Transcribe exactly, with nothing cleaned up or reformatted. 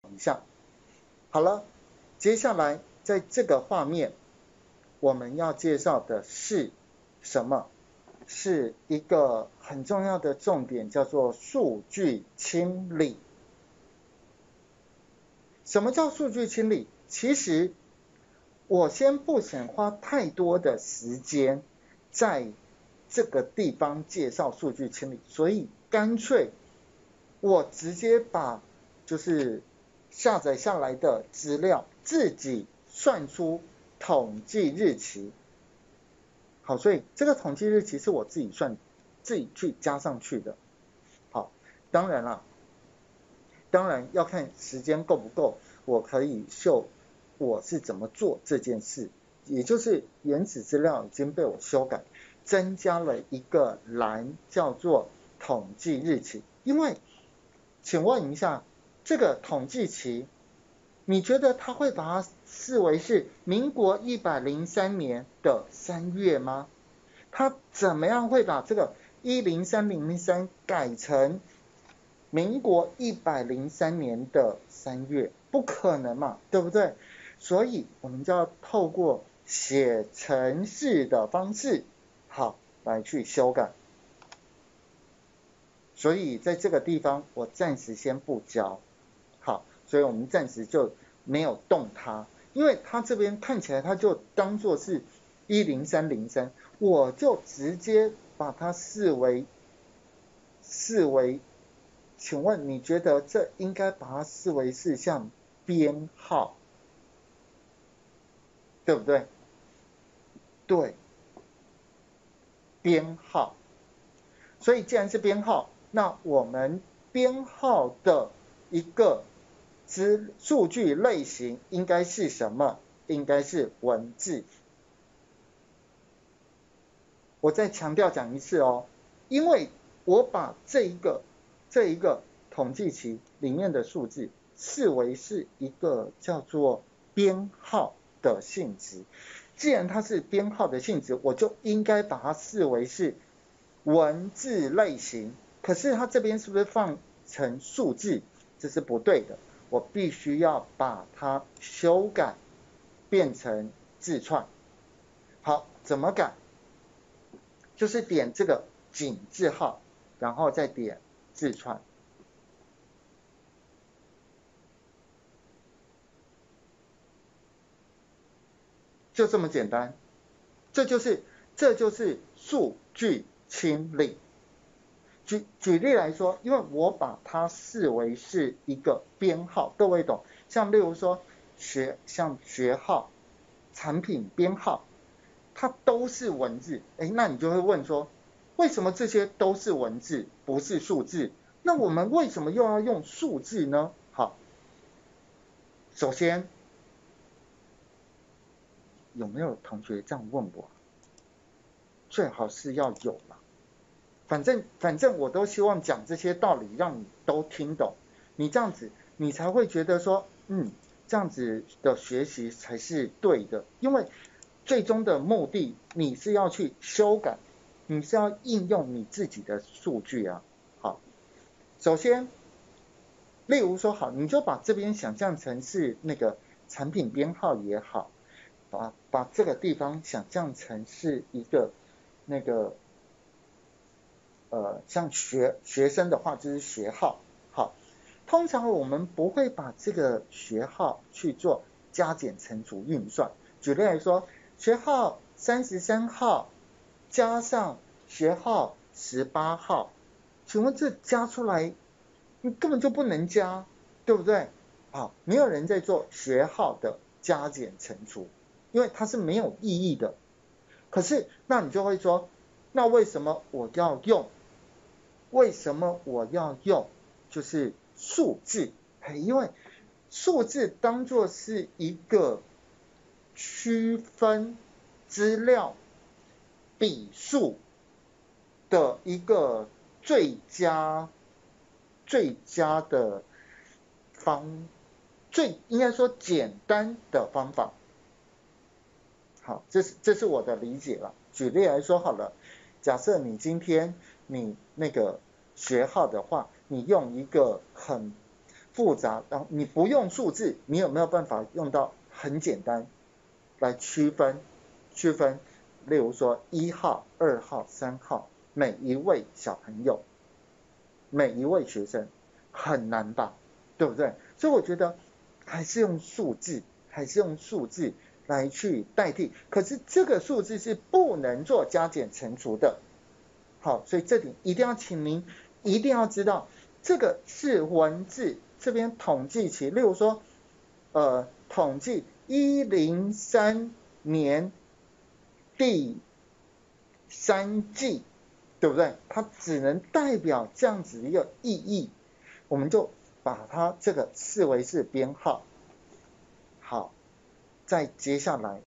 一下。好了，接下来在这个画面我们要介绍的是什么？是一个很重要的重点，叫做数据清理。什么叫数据清理？其实我先不想花太多的时间在这个地方介绍数据清理，所以干脆我直接把就是下载下来的资料自己算出统计日期。好，所以这个统计日期是我自己算自己去加上去的。好，当然啦，当然要看时间够不够，我可以秀我是怎么做这件事，也就是原始资料已经被我修改，增加了一个栏叫做统计日期。因为请问一下，这个统计期你觉得他会把它视为是民国一百零三年的三月吗？他怎么样会把这个一零三零三改成民国一百零三年的三月？不可能嘛，对不对？所以我们就要透过写程式的方式，好，来去修改。所以在这个地方我暂时先不教，好，所以我们暂时就没有动它，因为它这边看起来它就当作是一零三零三，我就直接把它视为视为，请问你觉得这应该把它视为是像编号，对不对？对，编号。所以既然是编号，那我们编号的一个资数据类型应该是什么？应该是文字。我再强调讲一次哦，因为我把这一个这一个统计期里面的数字视为是一个叫做编号的性质。既然它是编号的性质，我就应该把它视为是文字类型。可是它这边是不是放成数字？这是不对的，我必须要把它修改变成字串。好，怎么改？就是点这个井字号，然后再点字串。就这么简单，这就是这就是数据清理。举举例来说，因为我把它视为是一个编号，各位懂？像例如说学像学号、产品编号，它都是文字，哎，那你就会问说，为什么这些都是文字，不是数字？那我们为什么又要用数字呢？好，首先有没有同学这样问我？最好是要有啦。反正反正我都希望讲这些道理让你都听懂，你这样子你才会觉得说，嗯，这样子的学习才是对的。因为最终的目的你是要去修改，你是要应用你自己的数据啊。好，首先例如说好，你就把这边想象成是那个产品编号也好，把把这个地方想象成是一个那个呃，像学学生的话就是学号。好，通常我们不会把这个学号去做加减乘除运算。举例来说，学号三十三号加上学号十八号，请问这加出来你根本就不能加，对不对？好，没有人在做学号的加减乘除，因为它是没有意义的。可是那你就会说，那为什么我要用为什么我要用就是数字？因为数字当作是一个区分资料笔数的一个最佳最佳的方，最应该说简单的方法。好，这是这是我的理解了。举例来说好了，假设你今天你那个学号的话，你用一个很复杂，然后你不用数字，你有没有办法用到很简单来区分区分？例如说一号、二号、三号，每一位小朋友，每一位学生，很难吧？对不对？所以我觉得还是用数字，还是用数字来去代替。可是这个数字是不能做加减乘除的。好，所以这点一定要请您一定要知道，这个是文字这边统计起，例如说，呃，统计一零三年第三季，对不对？它只能代表这样子一个意义，我们就把它这个视为是编号。好，再接下来。